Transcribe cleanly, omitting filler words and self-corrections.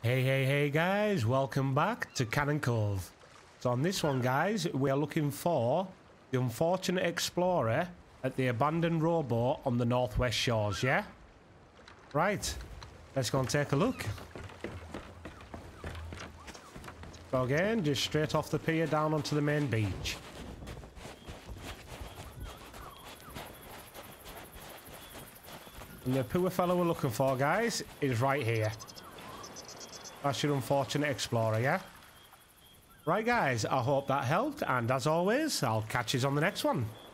Hey guys, welcome back to Cannon Cove. So on this one guys, we are looking for the unfortunate explorer at the abandoned rowboat on the northwest shores, yeah? Right, let's go and take a look. So again, just straight off the pier down onto the main beach. And the poor fellow we're looking for, guys, is right here. That's your unfortunate explorer, yeah? Right, guys, I hope that helped. And as always, I'll catch you on the next one.